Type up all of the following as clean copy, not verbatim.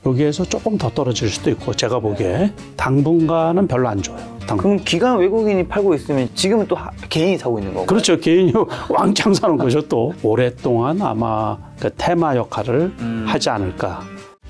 여기에서 조금 더 떨어질 수도 있고 제가 보기에 당분간은 별로 안 좋아요. 그럼 기관 외국인이 팔고 있으면 지금은 또 개인이 사고 있는 거고? 그렇죠. 개인이 왕창 사는 거죠. 또 오랫동안 아마 그 테마 역할을 하지 않을까.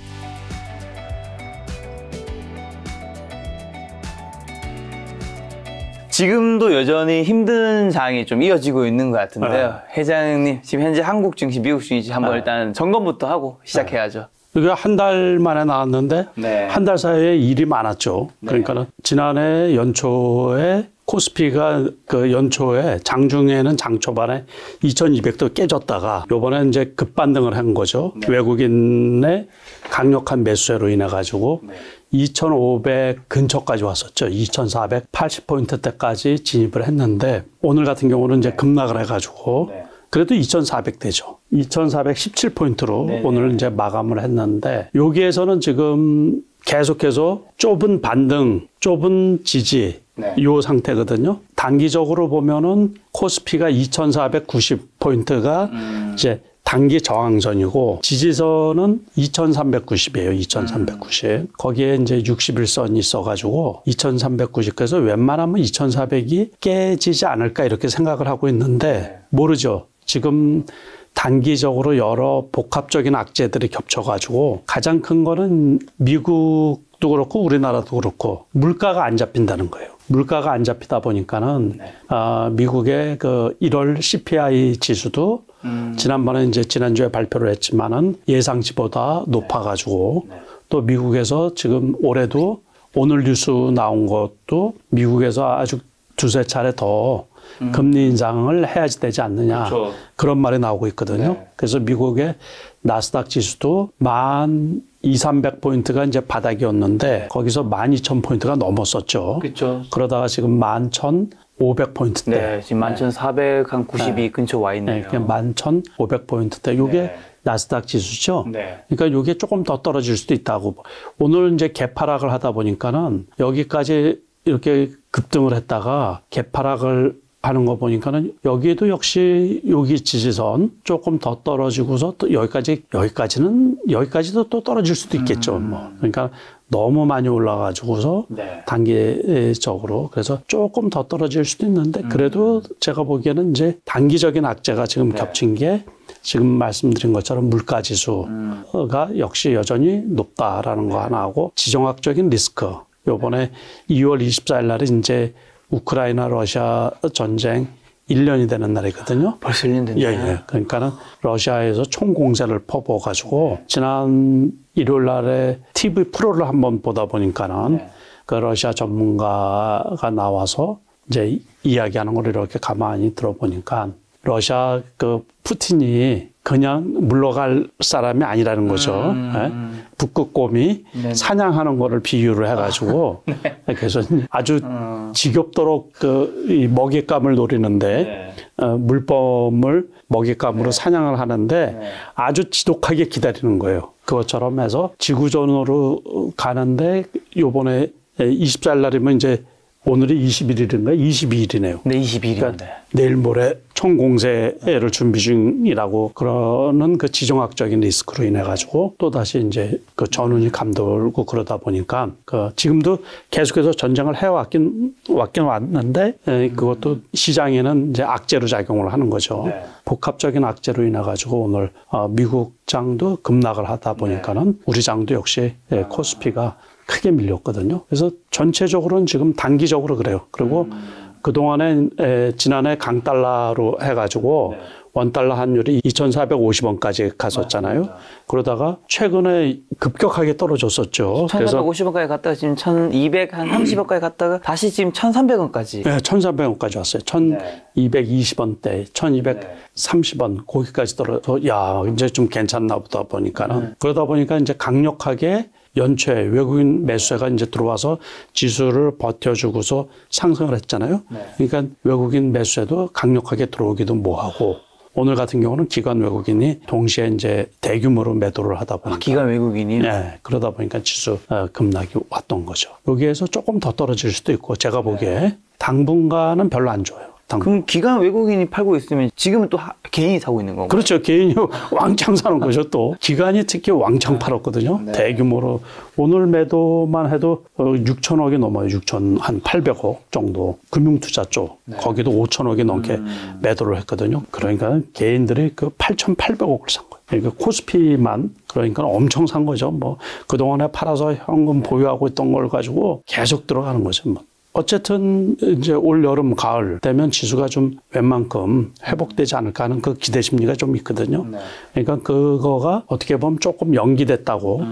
지금도 여전히 힘든 상황이 좀 이어지고 있는 것 같은데요. 회장님, 지금 현재 한국 증시, 미국 증시 한번 일단 점검부터 하고 시작해야죠. 이게 한 달 만에 나왔는데 한 달 사이에 일이 많았죠. 그러니까는 지난해 연초에 코스피가 그 연초에 장중에는 장 초반에 2200도 깨졌다가 요번에 이제 급반등을 한 거죠. 외국인의 강력한 매수세로 인해 가지고 2500 근처까지 왔었죠. 2480포인트대까지 진입을 했는데 오늘 같은 경우는 이제 급락을 해가지고 그래도 2400대죠. 2417포인트로 오늘 이제 마감을 했는데 여기에서는 지금 계속해서 좁은 반등, 좁은 지지 요 상태거든요. 단기적으로 보면은 코스피가 2490포인트가 이제 단기 저항선이고 지지선은 2390이에요. 2390. 거기에 이제 61선이 있어가지고 2390. 그래서 웬만하면 2400이 깨지지 않을까 이렇게 생각을 하고 있는데 모르죠. 지금 단기적으로 여러 복합적인 악재들이 겹쳐가지고 가장 큰 거는 미국도 그렇고 우리나라도 그렇고 물가가 안 잡힌다는 거예요. 물가가 안 잡히다 보니까는 미국의 그 1월 CPI 지수도 지난번에 이제 지난주에 발표를 했지만은 예상치보다 높아가지고 또 미국에서 지금 올해도 오늘 뉴스 나온 것도 미국에서 아주 두세 차례 더 금리 인상을 해야지 되지 않느냐. 그렇죠. 그런 말이 나오고 있거든요. 그래서 미국의 나스닥 지수도 12,300포인트가 이제 바닥이었는데 거기서 12,000포인트가 넘었었죠. 그렇죠. 그러다가 지금 11,500포인트대. 네, 지금 11,492 근처 와 있네요. 11,500포인트대. 요게 나스닥 지수죠. 그러니까 요게 조금 더 떨어질 수도 있다고. 오늘 이제 개파락을 하다 보니까는 여기까지 이렇게 급등을 했다가 개파락을 하는 거 보니까는 여기도 역시 여기 지지선 조금 더 떨어지고서 또 여기까지도 또 떨어질 수도 있겠죠. 뭐. 그러니까 너무 많이 올라가지고서 단기적으로 그래서 조금 더 떨어질 수도 있는데 그래도 제가 보기에는 이제 단기적인 악재가 지금 겹친 게 지금 말씀드린 것처럼 물가 지수가 역시 여전히 높다라는 거 하나 하고 지정학적인 리스크. 요번에 2월 24일 날에 이제 우크라이나 러시아 전쟁 1년이 되는 날이거든요. 벌써 1년 됐네요. 예. 그러니까는 러시아에서 총공세를 퍼부어가지고 지난 일요일 날에 TV 프로를 한번 보다 보니까는 그 러시아 전문가가 나와서 이제 이야기하는 걸 이렇게 가만히 들어보니까 러시아 그 푸틴이 그냥 물러갈 사람이 아니라는 거죠. 북극곰이 사냥하는 거를 비유를 해가지고 그래서 아주 지겹도록 이 먹잇감을 노리는데 물범을 먹잇감으로 사냥을 하는데 아주 지독하게 기다리는 거예요. 그것처럼 해서 지구전으로 가는데 요번에 24일 날이면 이제 오늘이 21일인가요? 22일이네요. 네, 22일인데. 그러니까 내일 모레 총공세를 준비 중이라고 그러는 그 지정학적인 리스크로 인해 가지고 또 다시 이제 그 전운이 감돌고 그러다 보니까 그 지금도 계속해서 전쟁을 해왔긴 왔는데 그것도 시장에는 이제 악재로 작용을 하는 거죠. 복합적인 악재로 인해 가지고 오늘 미국 장도 급락을 하다 보니까는 우리 장도 역시 코스피가 크게 밀렸거든요. 그래서 전체적으로는 지금 단기적으로 그래요. 그리고 그동안에 지난해 강달러로 해가지고 원달러 환율이 2,450원까지 갔었잖아요. 그러다가 최근에 급격하게 떨어졌었죠. 1,450원까지 갔다가 지금 1,230원까지 갔다가 다시 지금 1,300원까지. 네, 1,300원까지 왔어요. 1,220원대, 1,230원 거기까지 떨어져서 야 이제 좀 괜찮나 보다 보니까는 그러다 보니까 이제 강력하게 연초에 외국인 매수세가 이제 들어와서 지수를 버텨주고서 상승을 했잖아요. 그러니까 외국인 매수세도 강력하게 들어오기도 뭐하고 오늘 같은 경우는 기관 외국인이 동시에 이제 대규모로 매도를 하다 보니까 기관 외국인이 네, 그러다 보니까 지수 급락이 왔던 거죠. 여기에서 조금 더 떨어질 수도 있고 제가 보기에 당분간은 별로 안 좋아요. 비슷한 거. 그럼 기관 외국인이 팔고 있으면 지금은 또 개인이 사고 있는 건가요? 그렇죠. 개인이 왕창 사는 거죠. 또 기관이 특히 왕창 팔았거든요. 네. 대규모로 오늘 매도만 해도 6천억이 넘어요. 6천 한 800억 정도. 금융투자 쪽 거기도 5천억이 넘게 매도를 했거든요. 그러니까 개인들이 그 8,800억을 산 거예요. 그러니까 코스피만 그러니까 엄청 산 거죠. 뭐 그동안에 팔아서 현금 보유하고 있던 걸 가지고 계속 들어가는 거죠. 뭐. 어쨌든 이제 올 여름 가을 되면 지수가 좀 웬만큼 회복되지 않을까 하는 그 기대 심리가 좀 있거든요. 그러니까 그거가 어떻게 보면 조금 연기됐다고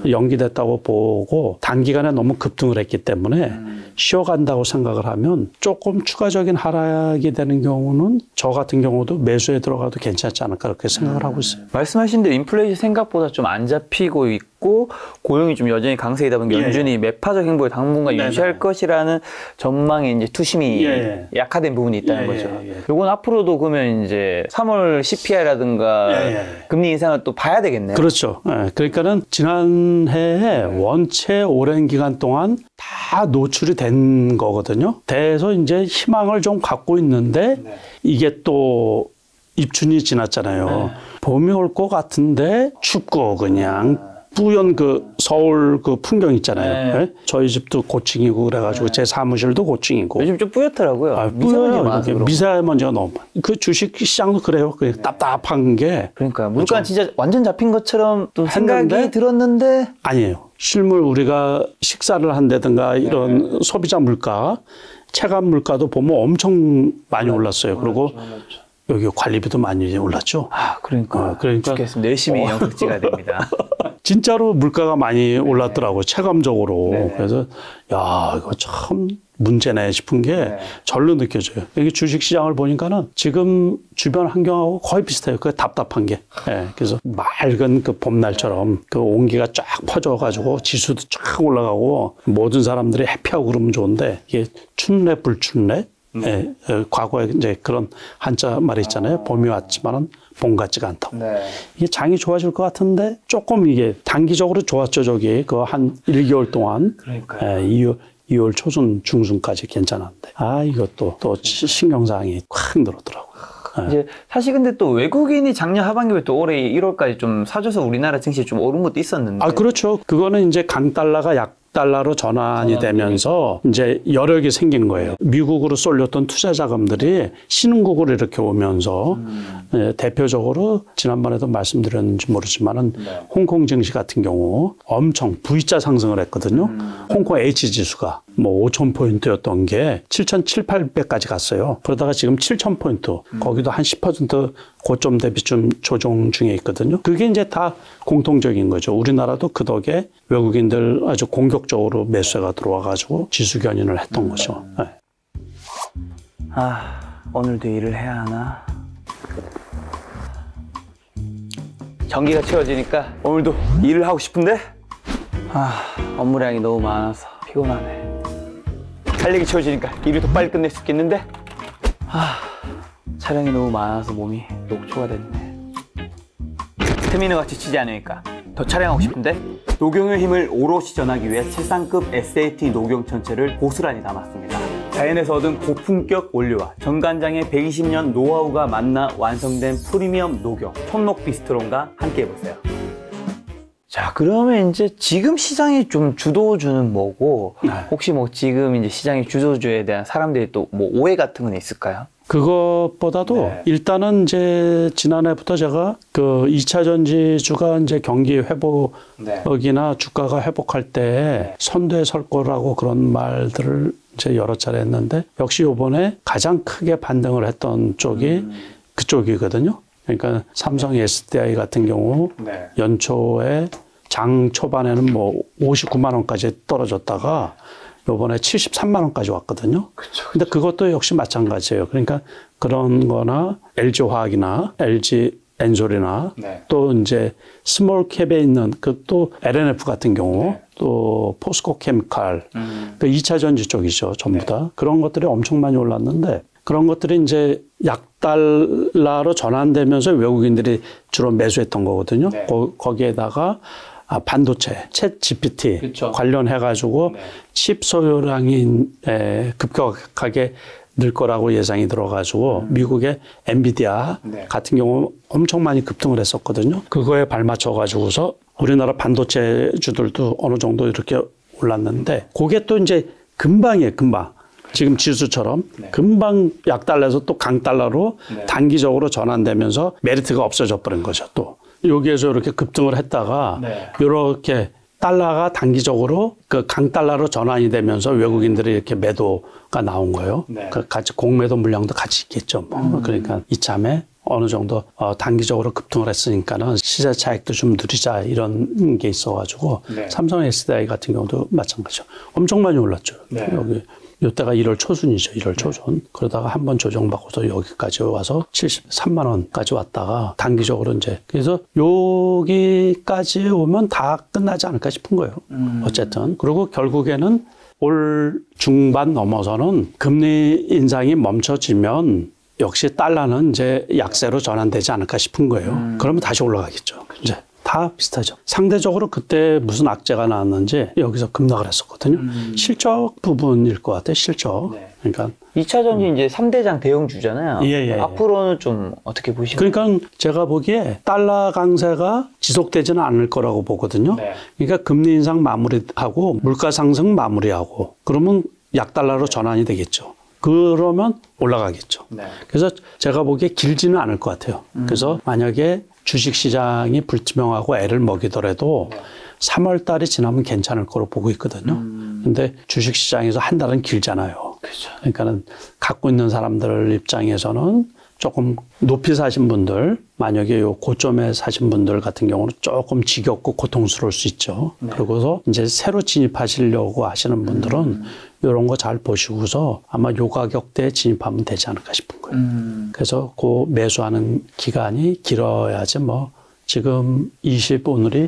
보고 단기간에 너무 급등을 했기 때문에 쉬어간다고 생각을 하면 조금 추가적인 하락이 되는 경우는 저 같은 경우도 매수에 들어가도 괜찮지 않을까 그렇게 생각을 하고 있어요. 말씀하신 대로 인플레이션 생각보다 좀 안 잡히고 있고 고용이 좀 여전히 강세이다 보니까 연준이 매파적 행보를 당분간 유지할 것이라는 전망에 이제 투심이 약화된 부분이 있다는 거죠. 요건 앞으로도 그러면 이제 3월 CPI라든가 금리 인상을 또 봐야 되겠네요. 그렇죠. 그러니까는 지난해에 원체 오랜 기간 동안 다 노출이 된 거거든요. 돼서 이제 희망을 좀 갖고 있는데 이게 또 입춘이 지났잖아요. 봄이 올 것 같은데 춥고 그냥 뿌연 그 서울 그 풍경 있잖아요. 저희 집도 고층이고 그래가지고 제 사무실도 고층이고. 요즘 좀 뿌옇더라고요. 미세먼지가 많아서 미세먼지가 너무 많아. 그 주식 시장도 그래요. 그냥 답답한 게. 그러니까 물가 진짜 완전 잡힌 것처럼 또 했는데? 생각이 들었는데 아니에요. 실물 우리가 식사를 한다든가 이런 소비자 물가, 체감 물가도 보면 엄청 많이 올랐어요. 그리고 여기 관리비도 많이 올랐죠. 그러니까 그러니까 열심히 영상 찍어야 됩니다. 진짜로 물가가 많이 올랐더라고요. 체감적으로. 그래서 야 이거 참 문제네 싶은 게 절로 느껴져요. 여기 주식시장을 보니까는 지금 주변 환경하고 거의 비슷해요. 그 답답한 게. 그래서 맑은 그 봄날처럼 그 온기가 쫙 퍼져가지고 지수도 쫙 올라가고 모든 사람들이 해피하고 그러면 좋은데 이게 춘래 불춘래. 과거에 이제 그런 한자 말이 있잖아요. 봄이 왔지만은 봄 같지가 않다고. 이게 장이 좋아질 것 같은데 조금 이게 단기적으로 좋았죠. 저기 그 한 1개월 동안. 2월 초순 중순까지 괜찮았는데. 이것도 또 신경사항이 확 늘었더라고요. 이제 사실 근데 또 외국인이 작년 하반기에 또 올해 1월까지 좀 사줘서 우리나라 증시에 좀 오른 것도 있었는데. 그렇죠. 그거는 이제 강달러가 달러로 전환이 되면서 이제 여력이 생긴 거예요. 미국으로 쏠렸던 투자 자금들이 신흥국으로 이렇게 오면서 대표적으로 지난번에도 말씀드렸는지 모르지만은 홍콩 증시 같은 경우 엄청 V자 상승을 했거든요. 홍콩 H 지수가 뭐 5,000포인트였던 게 7,700~800까지 갔어요. 그러다가 지금 7,000포인트 거기도 한 10% 고점 대비 좀 조정 중에 있거든요. 그게 이제 다 공통적인 거죠. 우리나라도 그 덕에 외국인들 아주 공격적으로 매수가 들어와가지고 지수 견인을 했던 거죠. 오늘도 일을 해야 하나? 전기가 채워지니까 오늘도 일을 하고 싶은데 업무량이 너무 많아서 피곤하네. 활력이 채워지니까 일을 더 빨리 끝낼 수 있겠는데 촬영이 너무 많아서 몸이 녹초가 됐네. 스태미너가 지치지 않으니까 더 촬영하고 싶은데 녹용의 힘을 오롯이 전하기 위해 최상급 SAT 녹용 전체를 고스란히 담았습니다. 자연에서 얻은 고품격 원료와 정관장의 120년 노하우가 만나 완성된 프리미엄 녹용 촌록 비스트론과 함께 해보세요. 자, 그러면 이제 지금 시장이 좀 주도주는 뭐고 혹시 뭐 지금 이제 시장의 주도주에 대한 사람들이 또 뭐 오해 같은 건 있을까요? 그것보다도 일단은 이제 지난해부터 제가 그 2차 전지주가 이제 경기 회복이나 주가가 회복할 때 선두에 설 거라고 그런 말들을 이제 여러 차례 했는데 역시 이번에 가장 크게 반등을 했던 쪽이 그쪽이거든요. 그러니까 삼성 SDI 같은 경우 연초에 장 초반에는 뭐 59만 원까지 떨어졌다가 요번에 73만 원까지 왔거든요. 근데 그것도 역시 마찬가지예요. 그러니까 그런 거나 LG화학이나 LG엔솔이나 또 이제 스몰 캡에 있는 그 또 LNF 같은 경우 또 포스코 케미칼 그 2차 전지 쪽이죠. 전부 다. 그런 것들이 엄청 많이 올랐는데 그런 것들이 이제 약달러로 전환되면서 외국인들이 주로 매수했던 거거든요. 거기에다가 반도체, 챗 GPT 관련해가지고 칩 소요량이 급격하게 늘 거라고 예상이 들어가지고 미국의 엔비디아 같은 경우 엄청 많이 급등을 했었거든요. 그거에 발맞춰 가지고서 우리나라 반도체주들도 어느 정도 이렇게 올랐는데 그게 또 이제 금방이에요. 금방. 지금 지수처럼 금방 약달러에서 또 강달러로 단기적으로 전환되면서 메리트가 없어져 버린 거죠. 또 여기에서 이렇게 급등을 했다가 이렇게 달러가 단기적으로 그 강달러로 전환이 되면서 외국인들이 이렇게 매도가 나온 거예요. 그 같이 공매도 물량도 같이 있겠죠. 뭐. 그러니까 이참에 어느 정도 단기적으로 급등을 했으니까는 시세 차익도 좀 누리자 이런 게 있어가지고 삼성 SDI 같은 경우도 마찬가지죠. 엄청 많이 올랐죠. 여기 이때가 1월 초순이죠. 1월 초순. 그러다가 한번 조정받고서 여기까지 와서 73만 원까지 왔다가 단기적으로 이제 그래서 여기까지 오면 다 끝나지 않을까 싶은 거예요. 어쨌든. 그리고 결국에는 올 중반 넘어서는 금리 인상이 멈춰지면 역시 달러는 이제 약세로 전환되지 않을까 싶은 거예요. 그러면 다시 올라가겠죠. 이제 다 비슷하죠. 상대적으로 그때 무슨 악재가 나왔는지 여기서 급락을 했었거든요. 실적 부분일 것 같아요. 실적. 그러니까 2차 전지 이제 3대장 대형주잖아요. 예. 앞으로는 좀 어떻게 보시나요? 그러니까 제가 보기에 달러 강세가 지속되지는 않을 거라고 보거든요. 그러니까 금리 인상 마무리하고 물가 상승 마무리하고 그러면 약달러로 전환이 되겠죠. 그러면 올라가겠죠. 그래서 제가 보기에 길지는 않을 것 같아요. 그래서 만약에 주식시장이 불투명하고 애를 먹이더라도 3월 달이 지나면 괜찮을 거로 보고 있거든요. 근데 주식시장에서 한 달은 길잖아요. 그러니까는 갖고 있는 사람들 입장에서는 조금 높이 사신 분들, 만약에 요 고점에 사신 분들 같은 경우는 조금 지겹고 고통스러울 수 있죠. 그러고서 이제 새로 진입하시려고 하시는 분들은 이런 거 잘 보시고서 아마 요 가격대에 진입하면 되지 않을까 싶은 거예요. 그래서 그 매수하는 기간이 길어야지 뭐 지금 오늘이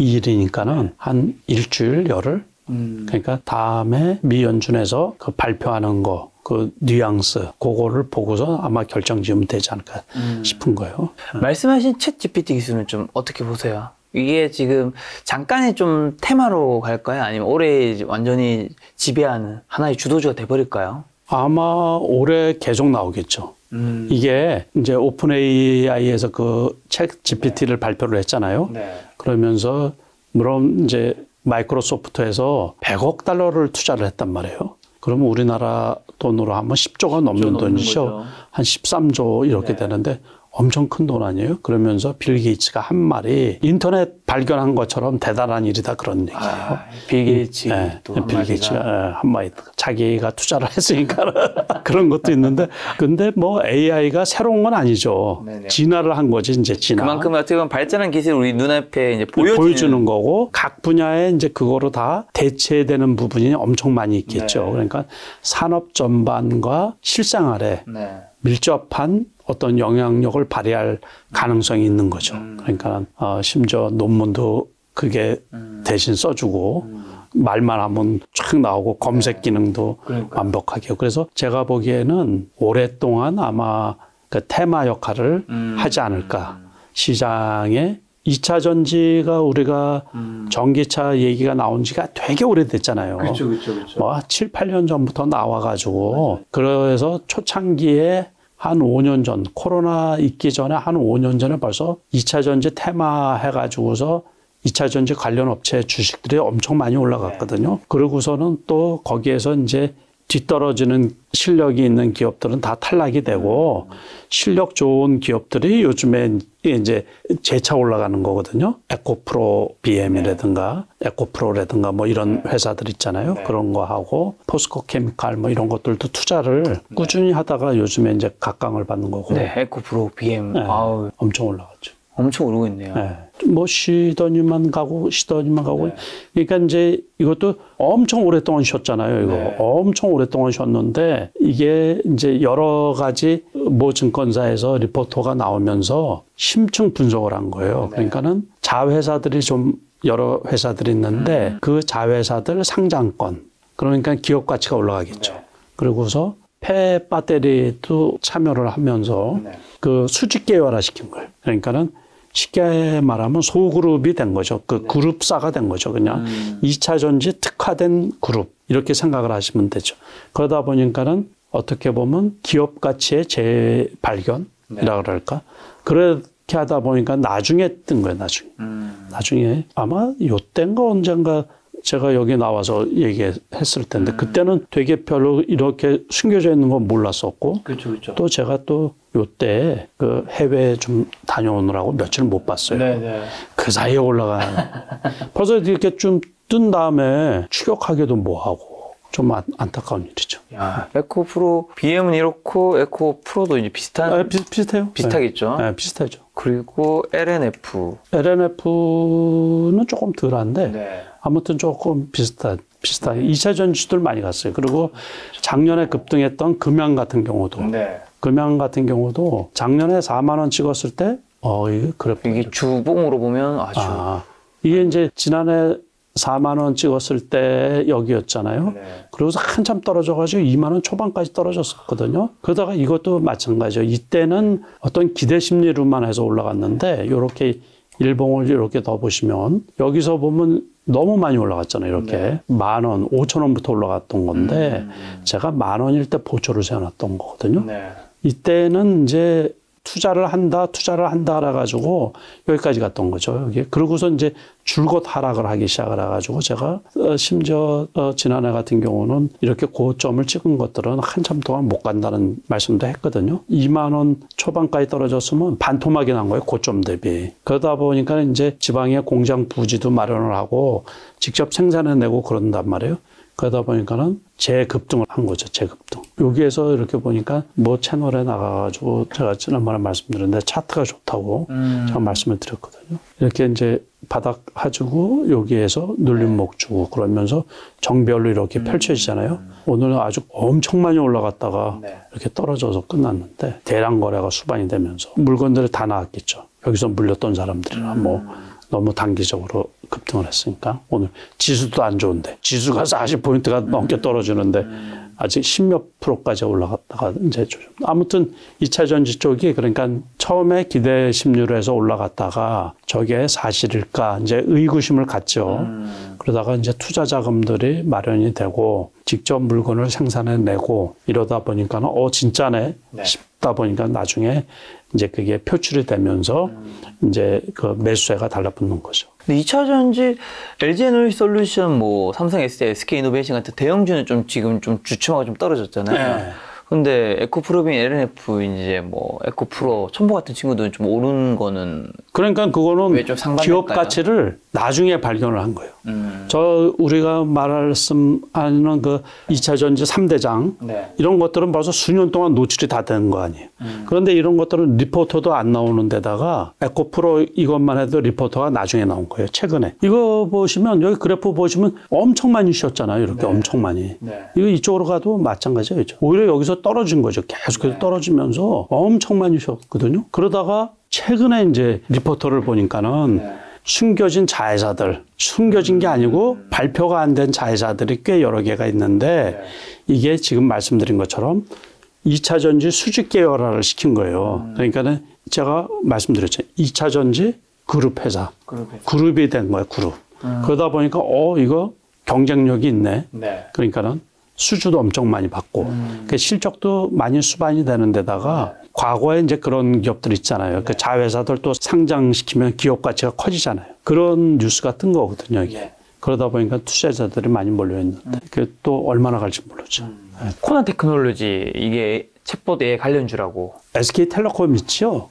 2일이니까는 한 일주일, 열흘? 그러니까 다음에 미 연준에서 그 발표하는 거, 그 뉘앙스, 그거를 보고서 아마 결정 지으면 되지 않을까 싶은 거예요. 말씀하신 챗 GPT 기술은 좀 어떻게 보세요? 이게 지금 잠깐의 좀 테마로 갈까요? 아니면 올해 완전히 지배하는 하나의 주도주가 돼버릴까요? 아마 올해 계속 나오겠죠. 이게 이제 오픈 AI에서 그 챗 GPT를 발표를 했잖아요. 그러면서 물론 이제 마이크로소프트에서 100억 달러를 투자를 했단 말이에요. 그러면 우리나라 돈으로 하면 10조가 넘는 돈이죠. 한 13조 이렇게 되는데 엄청 큰 돈 아니에요? 그러면서 빌 게이츠가 한 말이 인터넷 발견한 것처럼 대단한 일이다 그런 얘기예요. 빌 게이츠 빌 게이츠가 한마디 자기가 투자를 했으니까 그런 것도 있는데 근데 뭐 AI가 새로운 건 아니죠. 진화를 한 거지 이제 진화. 그만큼 어떻게 보면 발전한 기술을 우리 눈앞에 이제 보여주는 거고 각 분야에 이제 그거로 다 대체되는 부분이 엄청 많이 있겠죠. 그러니까 산업 전반과 실생활에 밀접한 어떤 영향력을 발휘할 가능성이 있는 거죠. 그러니까 심지어 논문도 그게 대신 써주고 말만 하면 쫙 나오고 검색 기능도 완벽하게. 그래서 제가 보기에는 오랫동안 아마 그 테마 역할을 하지 않을까. 시장에 2차 전지가 우리가 전기차 얘기가 나온 지가 되게 오래됐잖아요. 그렇죠. 뭐 7, 8년 전부터 나와가지고 그래서 초창기에 한 5년 전, 코로나 있기 전에 한 5년 전에 벌써 2차 전지 테마 해가지고서 2차 전지 관련 업체 주식들이 엄청 많이 올라갔거든요. 그러고서는 또 거기에서 이제 뒤떨어지는 실력이 있는 기업들은 다 탈락이 되고 실력 좋은 기업들이 요즘에 이제 재차 올라가는 거거든요. 에코프로 BM이라든가 에코프로라든가 뭐 이런 회사들 있잖아요. 그런 거 하고 포스코 케미칼 뭐 이런 것들도 투자를 꾸준히 하다가 요즘에 이제 각광을 받는 거고. 에코프로 BM 엄청 올라갔죠. 엄청 오르고 있네요. 뭐 쉬더니만 가고 그러니까 이제 이것도 엄청 오랫동안 쉬었잖아요. 이거 엄청 오랫동안 쉬었는데 이게 이제 여러 가지 모 증권사에서 리포터가 나오면서 심층 분석을 한 거예요. 그러니까는 자회사들이 좀 여러 회사들이 있는데 그 자회사들 상장권 그러니까 기업 가치가 올라가겠죠. 그리고서 폐 배터리도 참여를 하면서 그 수직 계열화 시킨 거예요. 그러니까는 쉽게 말하면 소그룹이 된 거죠. 그 그룹사가 된 거죠. 그냥 2차 전지 특화된 그룹 이렇게 생각을 하시면 되죠. 그러다 보니까는 어떻게 보면 기업 가치의 재발견이라 그럴까? 그렇게 하다 보니까 나중에 뜬 거예요, 나중에. 나중에 아마 요때인가 언젠가 제가 여기 나와서 얘기했을 텐데 그때는 되게 별로 이렇게 숨겨져 있는 건 몰랐었고 그렇죠. 또 제가 또 요때 그 해외에 좀 다녀오느라고 며칠 못 봤어요. 네네. 그 사이에 올라가는. 벌써 이렇게 좀 뜬 다음에 추격하기도 뭐하고 좀 안타까운 일이죠. 야, 에코 프로 BM은 이렇고 에코 프로도 이제 비슷한 비슷해요. 비슷하겠죠. 네, 비슷하죠. 그리고 LNF. LNF는 조금 덜한데 네. 아무튼 조금 비슷하게 2차 전지들 많이 갔어요. 그리고 작년에 급등했던 금양 같은 경우도 네. 금양 같은 경우도 작년에 4만 원 찍었을 때 이게 그래프 이게 주봉으로 보면 아주 이게 이제 지난해 4만 원 찍었을 때 여기였잖아요. 네. 그러고서 한참 떨어져가지고 2만 원 초반까지 떨어졌었거든요. 그러다가 이것도 마찬가지죠. 이때는 어떤 기대 심리로만 해서 올라갔는데 이렇게 일봉을 이렇게 더 보시면 여기서 보면 너무 많이 올라갔잖아요. 이렇게 네. 10,000원, 5,000원부터 올라갔던 건데 제가 10,000원일 때 보초를 세워놨던 거거든요. 네. 이때는 이제 투자를 한다 해가지고 여기까지 갔던 거죠. 여기. 그러고서 이제 줄곧 하락을 하기 시작을 해가지고 제가 심지어 지난해 같은 경우는 이렇게 고점을 찍은 것들은 한참 동안 못 간다는 말씀도 했거든요. 2만 원 초반까지 떨어졌으면 반토막이 난 거예요. 고점 대비. 그러다 보니까 이제 지방에 공장 부지도 마련을 하고 직접 생산해내고 그런단 말이에요. 그러다 보니까는 재급등을 한 거죠. 재급등. 여기에서 이렇게 보니까 뭐 채널에 나가가지고 제가 지난번에 말씀드렸는데 차트가 좋다고 제가 말씀을 드렸거든요. 이렇게 이제 바닥 하주고 여기에서 눌림목 주고 그러면서 정별로 이렇게 펼쳐지잖아요. 오늘은 아주 엄청 많이 올라갔다가 이렇게 떨어져서 끝났는데 대량 거래가 수반이 되면서 물건들이 다 나왔겠죠. 여기서 물렸던 사람들이나 뭐 너무 단기적으로 급등을 했으니까 오늘 지수도 안 좋은데 지수가 40포인트가 넘게 떨어지는데 아직 10몇 프로까지 올라갔다가 이제 아무튼 2차 전지 쪽이 그러니까 처음에 기대 심리로 해서 올라갔다가 저게 사실일까 이제 의구심을 갖죠. 그러다가 이제 투자 자금들이 마련이 되고 직접 물건을 생산해내고 이러다 보니까는 진짜네 싶다 보니까 나중에 이제 그게 표출이 되면서 이제 그 매수세가 달라붙는 거죠. 근데 2차 전지 LG에너지솔루션, 뭐 삼성 SDI, SK이노베이션 같은 대형주는 좀 지금 좀 주춤하고 좀 떨어졌잖아요. 네. 근데 에코프로빈, LNF, 이제 뭐 에코프로, 첨보 같은 친구들은 좀 오른 거는 그러니까 그거는 왜 좀 상반될까요? 기업 가치를 나중에 발견을 한 거예요. 우리가 말씀하는 그 2차 전지 3대장 네. 이런 것들은 벌써 수년 동안 노출이 다 된 거 아니에요. 그런데 이런 것들은 리포터도 안 나오는 데다가 에코프로 이것만 해도 리포터가 나중에 나온 거예요. 최근에. 이거 보시면 여기 그래프 보시면 엄청 많이 쉬었잖아요. 이렇게 엄청 많이. 이거 이쪽으로 가도 마찬가지예요. 오히려 여기서 떨어진 거죠. 계속해서 떨어지면서 엄청 많이 쉬었거든요. 그러다가 최근에 이제 리포터를 보니까는 숨겨진 자회사들, 숨겨진 게 아니고 발표가 안 된 자회사들이 꽤 여러 개가 있는데 이게 지금 말씀드린 것처럼 2차 전지 수직 계열화를 시킨 거예요. 그러니까는 제가 말씀드렸죠. 2차 전지 그룹 회사. 그룹이 된 거예요, 그룹. 그러다 보니까 이거 경쟁력이 있네. 그러니까는 수주도 엄청 많이 받고 그 실적도 많이 수반이 되는 데다가 과거에 이제 그런 기업들 있잖아요. 그 자회사들 또 상장시키면 기업 가치가 커지잖아요. 그런 뉴스가 뜬 거거든요, 이게. 그러다 보니까 투자자들이 많이 몰려있는데 그게 또 얼마나 갈지 모르죠. 코난 테크놀로지, 이게 챗봇 AI 관련주라고. SK텔레콤 있죠?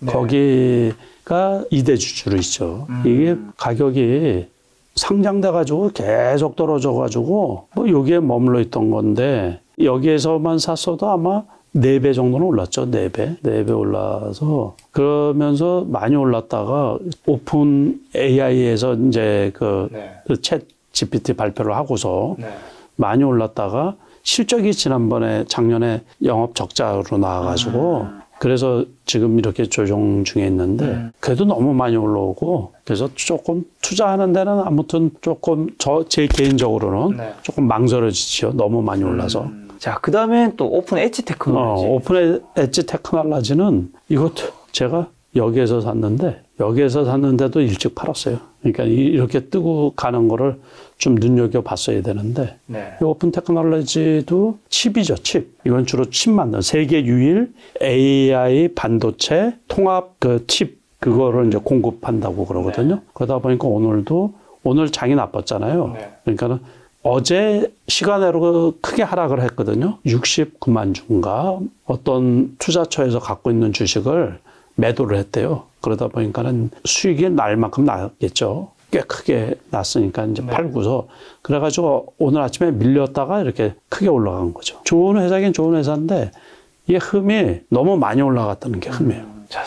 거기가 2대 주주로 있죠. 이게 가격이 상장돼가지고 계속 떨어져가지고 뭐 여기에 머물러 있던 건데 여기에서만 샀어도 아마 4배 정도는 올랐죠. 4배 올라서 그러면서 많이 올랐다가 오픈 AI에서 이제 챗 GPT 발표를 하고서 많이 올랐다가 실적이 지난번에 작년에 영업 적자로 나와가지고 그래서 지금 이렇게 조정 중에 있는데 그래도 너무 많이 올라오고 그래서 조금 투자하는 데는 아무튼 조금 제 개인적으로는 조금 망설여지죠. 너무 많이 올라서. 자, 그 다음에 또 오픈 엣지 테크놀로지. 오픈 엣지 테크놀로지는 이것도 제가 여기에서 샀는데 여기에서 샀는데도 일찍 팔았어요. 그러니까 이렇게 뜨고 가는 거를 좀 눈여겨봤어야 되는데 이 오픈 테크놀로지도 칩이죠. 칩. 이건 주로 칩 만든 세계 유일 AI 반도체 통합 그 칩 그거를 이제 공급한다고 그러거든요. 그러다 보니까 오늘 장이 나빴잖아요. 그러니까는 어제 시간으로 크게 하락을 했거든요. 69만 주인가 어떤 투자처에서 갖고 있는 주식을 매도를 했대요. 그러다 보니까는 수익이 날 만큼 나겠죠. 꽤 크게 났으니까 이제 팔고서 그래가지고 오늘 아침에 밀렸다가 이렇게 크게 올라간 거죠. 좋은 회사긴 좋은 회사인데 이게 흠이 너무 많이 올라갔다는 게 흠이에요. 자,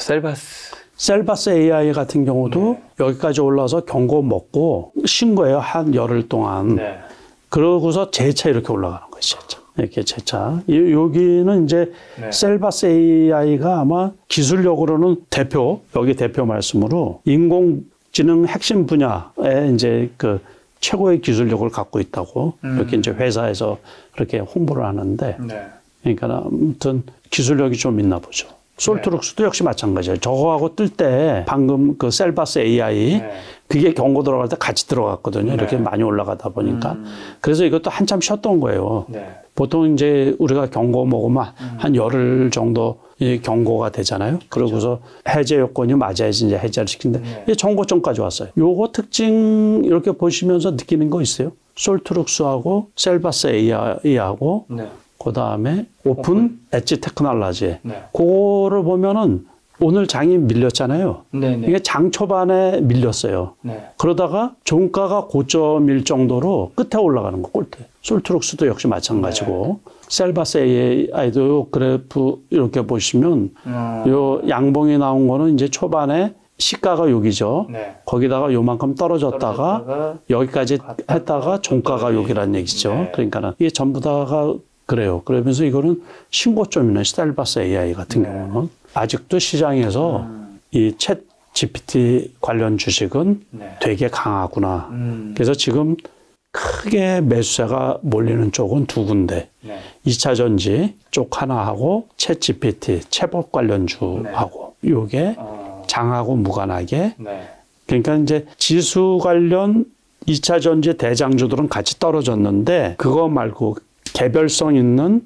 셀바스 AI 같은 경우도 여기까지 올라와서 경고 먹고 쉰 거예요. 한 열흘 동안. 그러고서 재차 이렇게 올라가는 거예요. 재차. 이렇게 재차. 여기는 이제 셀바스 AI가 아마 기술력으로는 여기 대표 말씀으로 인공지능 핵심 분야에 이제 그 최고의 기술력을 갖고 있다고 이렇게 이제 회사에서 그렇게 홍보를 하는데 그러니까 아무튼 기술력이 좀 있나 보죠. 솔트룩스도 역시 마찬가지예요. 저거하고 뜰 때 방금 그 셀바스 AI 그게 경고 들어갈 때 같이 들어갔거든요. 이렇게 많이 올라가다 보니까. 그래서 이것도 한참 쉬었던 거예요. 보통 이제 우리가 경고 먹으면 한 열흘 정도 경고가 되잖아요. 그러고서 해제 요건이 맞아야지 이제 해제를 시키는데 이게 정고점까지 왔어요. 요거 특징 이렇게 보시면서 느끼는 거 있어요? 솔트룩스하고 셀바스 AI하고 그 다음에 오픈 엣지 테크놀로지. 그거를 보면은 오늘 장이 밀렸잖아요. 이게 장 초반에 밀렸어요. 그러다가 종가가 고점일 정도로 끝에 올라가는 거, 꼴대. 솔트룩스도 역시 마찬가지고. 셀바스 AI도 그래프 이렇게 보시면 요 양봉이 나온 거는 이제 초반에 시가가 여기죠. 거기다가 요만큼 떨어졌다가 여기까지 했다가 종가가 여기란 얘기죠. 그러니까는 이게 전부 다가 그래요. 그러면서 이거는 신고점이네. 셀바스 AI 같은 경우는. 아직도 시장에서 이 챗 GPT 관련 주식은 되게 강하구나. 그래서 지금 크게 매수세가 몰리는 쪽은 두 군데. 2차 전지 쪽 하나 하고 챗 GPT, 챗봇 관련주하고 요게 장하고 무관하게. 그러니까 이제 지수 관련 2차 전지 대장주들은 같이 떨어졌는데 그거 말고 개별성 있는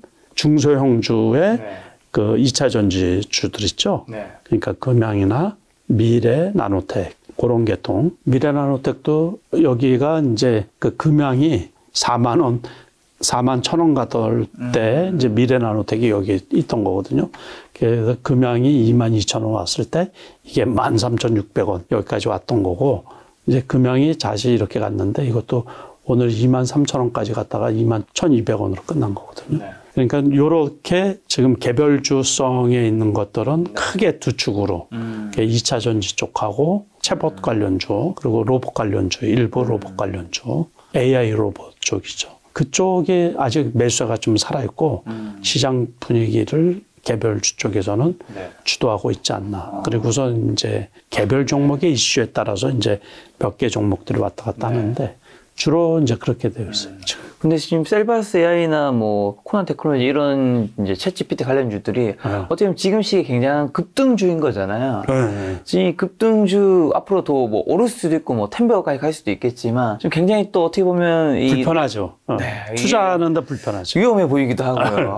중소형주의 그 2차 전지주들 있죠. 그러니까 금양이나 미래 나노텍 그런 계통. 미래 나노텍도 여기가 이제 그 금양이 4만 원, 4만 1,000원 가던 때 이제 미래 나노텍이 여기 있던 거거든요. 그래서 금양이 22,000원 왔을 때 이게 13,600원 여기까지 왔던 거고 이제 금양이 다시 이렇게 갔는데 이것도 오늘 23,000원까지 갔다가 21,200원으로 끝난 거거든요. 그러니까 이렇게 지금 개별주성에 있는 것들은 크게 두 축으로 2차 전지 쪽하고 챗봇 관련주 그리고 로봇 관련주, 일부 로봇 관련주, AI 로봇 쪽이죠. 그쪽에 아직 매수가 좀 살아있고 시장 분위기를 개별주 쪽에서는 주도하고 있지 않나. 그리고서 이제 개별 종목의 이슈에 따라서 이제 몇 개 종목들이 왔다 갔다 하는데 주로 이제 그렇게 되어 있어요. 지금. 근데 지금 셀바스 AI나 뭐 코난 테크놀로지 이런 이제 챗 GPT 관련주들이 어떻게 보면 지금 시기에 굉장한 급등주인 거잖아요. 지금 이 급등주 앞으로 더 뭐 오를 수도 있고 뭐 템버까지 갈 수도 있겠지만 좀 굉장히 또 어떻게 보면 불편하죠. 투자하는데 불편하죠. 위험해 보이기도 하고요.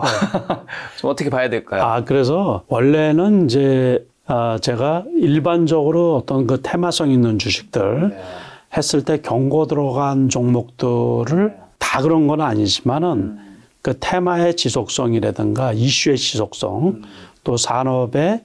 좀 어떻게 봐야 될까요? 그래서 원래는 이제 제가 일반적으로 어떤 그 테마성 있는 주식들 했을 때 경고 들어간 종목들을 다 그런 건 아니지만은 그 테마의 지속성이라든가 이슈의 지속성 또 산업의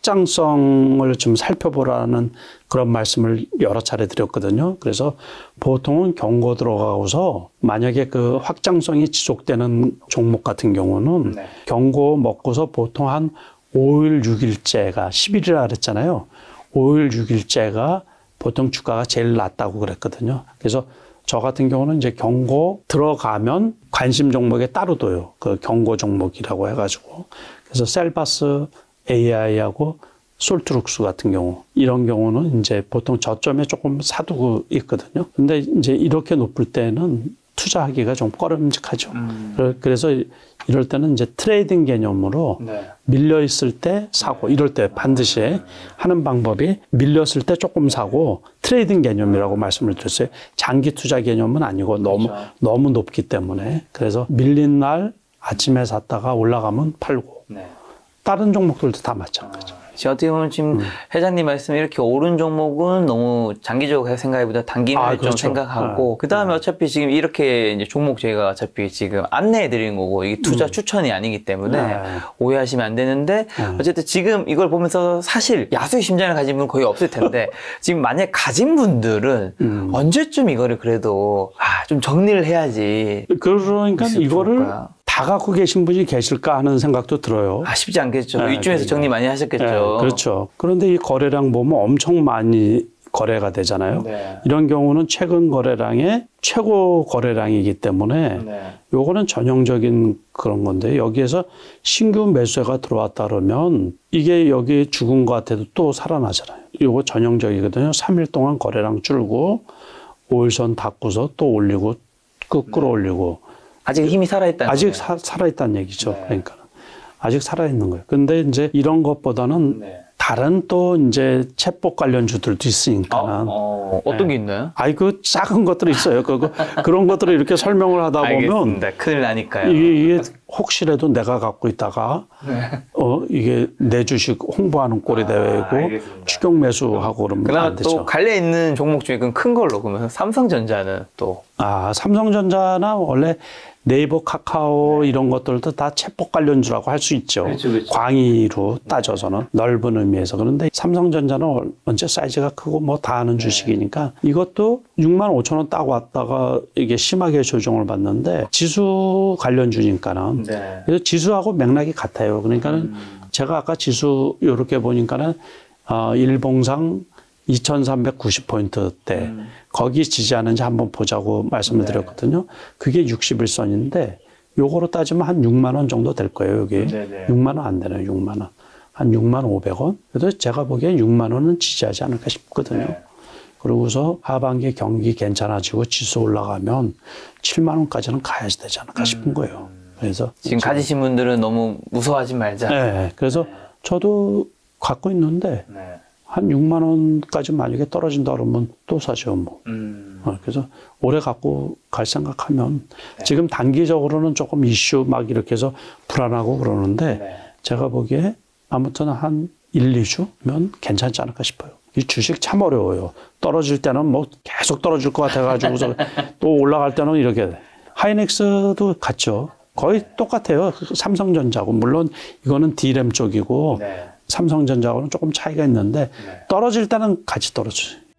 확장성을 좀 살펴보라는 그런 말씀을 여러 차례 드렸거든요. 그래서 보통은 경고 들어가고서 만약에 그 확장성이 지속되는 종목 같은 경우는 경고 먹고서 보통 한 5일, 6일째가 10일이라 그랬잖아요. 5일, 6일째가 보통 주가가 제일 낮다고 그랬거든요. 그래서 저 같은 경우는 이제 경고 들어가면 관심 종목에 따로 둬요. 그 경고 종목이라고 해가지고. 그래서 셀바스 AI하고 솔트룩스 같은 경우, 이런 경우는 이제 보통 저점에 조금 사두고 있거든요. 근데 이제 이렇게 높을 때는 투자하기가 좀 꺼림직하죠. 그래서 이럴 때는 이제 트레이딩 개념으로 밀려 있을 때 사고, 이럴 때 반드시 하는 방법이 밀렸을 때 조금 사고 트레이딩 개념이라고 말씀을 드렸어요. 장기 투자 개념은 아니고 너무 높기 때문에. 그래서 밀린 날 아침에 샀다가 올라가면 팔고 다른 종목들도 다 마찬가지죠. 어떻게 보면 지금 회장님 말씀 이렇게 오른 종목은 너무 장기적으로 생각보다 단기를 좀 그렇죠. 생각하고 그 다음에 어차피 지금 이렇게 이제 종목 저희가 어차피 지금 안내해 드리는 거고 이게 투자 추천이 아니기 때문에 오해하시면 안 되는데 어쨌든 지금 이걸 보면서 사실 야수의 심장을 가진 분은 거의 없을 텐데 지금 만약 가진 분들은 언제쯤 이거를 그래도 좀 정리를 해야지. 그러니까 이거를 다 갖고 계신 분이 계실까 하는 생각도 들어요. 쉽지 않겠죠. 이쯤에서 정리 많이 하셨겠죠. 그렇죠. 그런데 이 거래량 보면 엄청 많이 거래가 되잖아요. 이런 경우는 최근 거래량의 최고 거래량이기 때문에 요거는 전형적인 그런 건데 여기에서 신규 매수가 들어왔다 그러면 이게 여기 죽은 것 같아도 또 살아나잖아요. 요거 전형적이거든요. 3일 동안 거래량 줄고 5일선 닫고서 또 올리고 끌어올리고 아직 힘이 살아있다는 아직 살아있다는 얘기죠. 그러니까 아직 살아있는 거예요. 근데 이제 이런 것보다는 다른 또 이제 챗봇 관련주들도 있으니까. 어떤 게 있나요? 그 작은 것들이 있어요. 그런 것들을 이렇게 설명을 하다 보면. 알겠습니다. 큰일 나니까요. 이게 혹시라도 내가 갖고 있다가, 이게 내 주식 홍보하는 꼴이 되고, 추격 매수하고 그러면 안 되죠. 또 관련 있는 종목 중에 큰 걸로, 그러면 삼성전자는 또. 삼성전자나 원래 네이버, 카카오 이런 것들도 다 챗봇 관련주라고 할 수 있죠. 그렇죠. 광의로 따져서는 넓은 의미에서. 그런데 삼성전자는 언제 사이즈가 크고 뭐 다 아는 주식이니까 이것도 65,000원 딱 왔다가 이게 심하게 조정을 받는데 지수 관련주니까는 그래서 지수하고 맥락이 같아요. 그러니까는 제가 아까 지수 이렇게 보니까는 일봉상 2390포인트대 거기 지지하는지 한번 보자고 말씀을 드렸거든요. 그게 61선인데 요거로 따지면 한 6만 원 정도 될 거예요. 여기 6만 원 안 되네요. 6만 원. 한 6만 500원. 그래서 제가 보기엔 6만 원은 지지하지 않을까 싶거든요. 그러고서 하반기 경기 괜찮아지고 지수 올라가면 7만 원까지는 가야지 되지 않을까 싶은 거예요. 그래서 지금 가지신 분들은 너무 무서워하지 말자. 그래서 저도 갖고 있는데 한 6만 원까지 만약에 떨어진다 그러면 또 사죠, 뭐. 그래서 오래 갖고 갈 생각하면 지금 단기적으로는 조금 이슈 막 이렇게 해서 불안하고 그러는데 제가 보기에 아무튼 한 1, 2주면 괜찮지 않을까 싶어요. 이 주식 참 어려워요. 떨어질 때는 뭐 계속 떨어질 것 같아가지고서 또 올라갈 때는 이렇게 돼. 하이닉스도 같죠. 거의 똑같아요. 삼성전자고. 물론 이거는 D램 쪽이고 삼성전자하고는 조금 차이가 있는데 떨어질 때는 같이 떨어져요.